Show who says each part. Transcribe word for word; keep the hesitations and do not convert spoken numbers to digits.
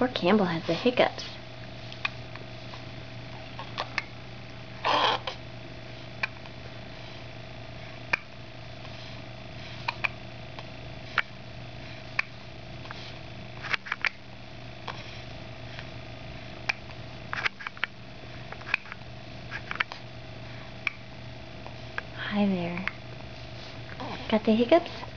Speaker 1: Poor Campbell has the hiccups. Hi there. Got the hiccups?